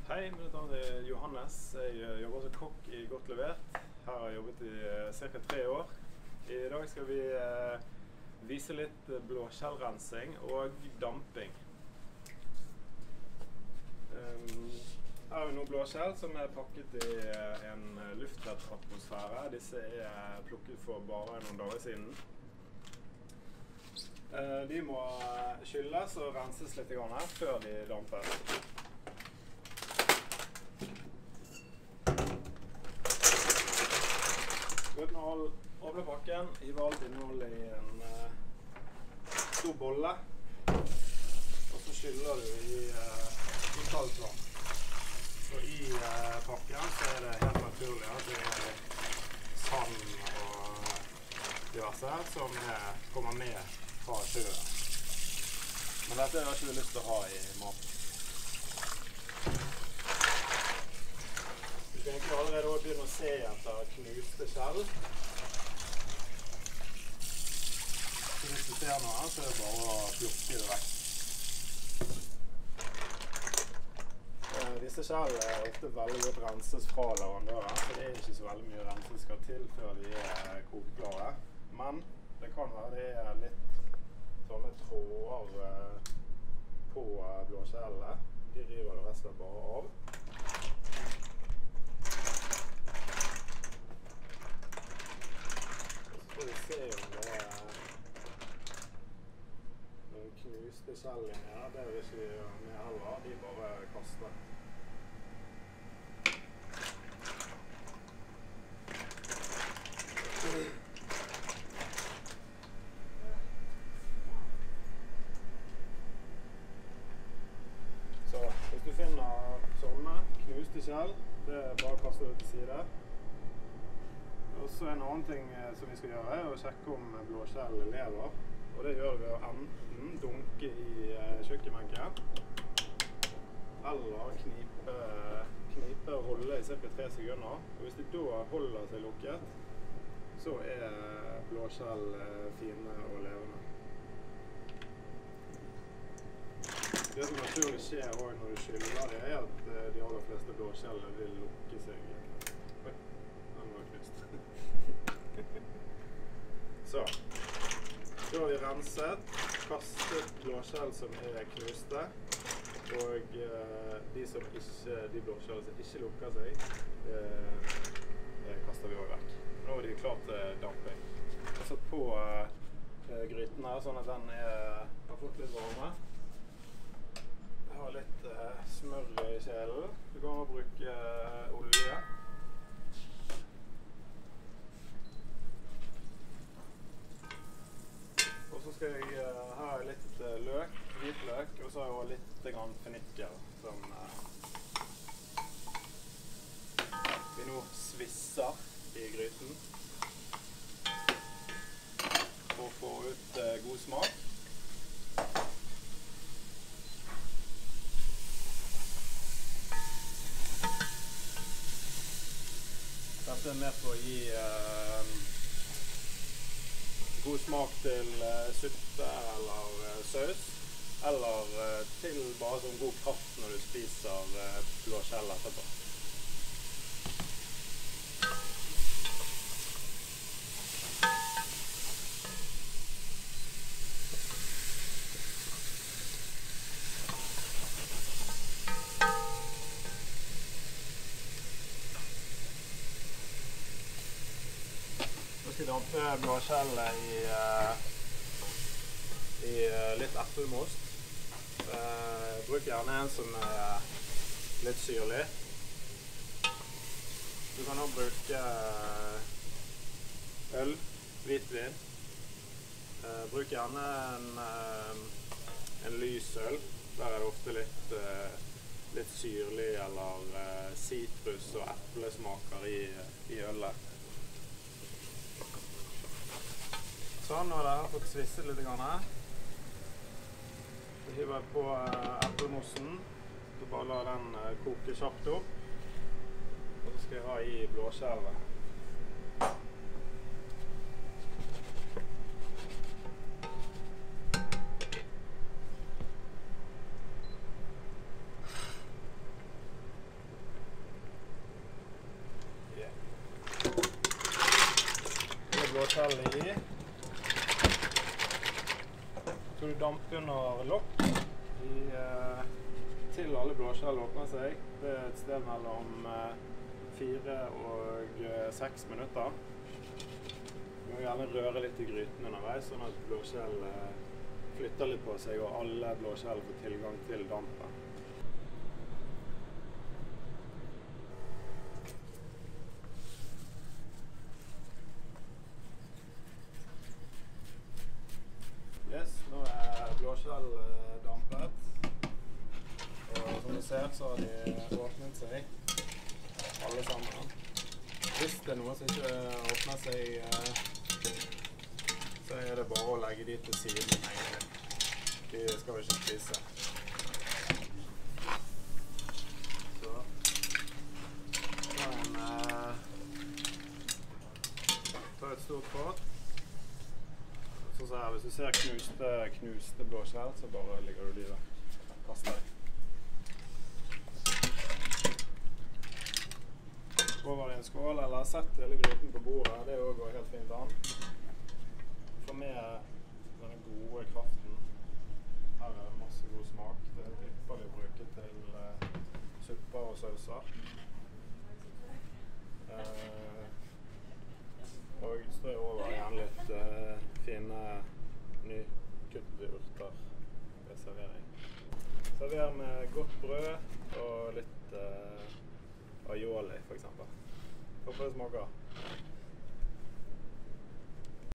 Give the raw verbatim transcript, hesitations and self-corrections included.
Hei, mitt navn er Johannes. Jeg jobber som kokk i Godt Levert. Her har jeg jobbet i ca. tre år. I dag skal vi eh, vise litt blåskjellrensing og damping. Um, her har vi noen blåskjell som er pakket i en lufttett atmosfære. Disse er plukket for bare noen dager siden. Uh, de må skylles og renses litt grann her før de dampes. Uten å åpne pakken, hive alt innholdet i en uh, stor bolle, og så skyller du i, uh, i kaldt vann. Så i uh, pakken så er det helt naturlig at det er sand og diverse som er, kommer med fra sjøen. Men dette har ikke vi lyst til å ha i maten. Du kan egentlig allerede også begynne å se etter knuste skjell. Så hvis du ser noe her, så er det bare å plukke det vekk. Eh, disse skjell er ofte veldig godt renses fra leverandøren, så det er ikke så veldig mye renses skal til før de er kokeklare. Men det kan være det er litt sånne tråder eh, på blåskjellene. De river det resten bare av. Så får vi se om det er noen knuste skjell inni her. Det vil ikke vi gjøre med heller. De bare kaster. Så hvis du finner sånne knuste skjell, det er bare å kaste det til side. Og så en annen ting som vi skal gjøre er å sjekke om blåskjell lever. Og det gjør vi ved å enten dunke i kjøkkenbenken, eller knipe, knipe og holde i ca. tre sekunder. Og hvis de da holder seg lukket, så er blåskjell fine og levende. Det som naturlig skjer også når du skyller det, er at de aller fleste blåskjellene vil lukke seg. Oi, den var knust. Så, da har vi renset, kastet blåskjell som er knuste, og eh, de, som ikke, de blåskjell som ikke lukker seg, eh, kaster vi også vekk. Nå er de klart til damping. Jeg har satt på eh, gryten her, sånn at den er, har fått litt varme. Jeg har litt eh, smør i kjelen. Du kan også bruke eh, olje. Og så skal jeg uh, ha litt uh, løk, hvitløk, og så har jeg også litt grann fennikel som uh, vi nå svisser i gryten for å få ut uh, god smak. Dette er med på å gi uh, god smak til uh, suppe eller uh, saus, eller uh, til bare sånn god kraft når du spiser uh, blåskjell etterpå. Jeg skal dampe blåskjellet i, uh, i uh, litt eplemost. Uh, bruk gjerne en som er litt syrlig. Du kan også bruke uh, øl, hvitvin. Uh, bruk gjerne en, uh, en lys øl. Der er det ofte litt, uh, litt syrlig eller uh, sitrus og eplesmaker i, i ølet. Sånn, nå har jeg fått svisset litt grann her. Så hiver jeg på eplemossen. Så bare la den koke kjapt opp. Og så skal jeg ha i blåskjellet. blåskjellene i. Så du damper under lokk i, eh, til alle blåskjell åpner seg. Det er et sted mellom eh, fire og eh, seks minutter. Du må gjerne røre litt i gryten underveis, sånn at blåskjell eh, flytter litt på seg, og alle blåskjell får tilgang til dampen. Yes, nå er blåskjell dampet, og som du ser så har de åpnet seg, alle sammen. Hvis det er noe som ikke åpner seg, så er det bare å legge de til siden. De skal vi ikke spise. Så, ta en, ta et stort fat. Så her, hvis du ser knuste, knuste blåskjell, så bare ligger du de der. Kast deg. Over i en skål, eller sett hele gryten på bordet. Det går helt fint an. Få med denne gode kraften. Her er det masse god smak. Det er ypperlig å bruke til uh, supper og sauser. Uh, og strø over igjen litt uh, fine nykuttede urter ved servering. Server med godt brød og litt uh, aioli for eksempel. Håper det smaker.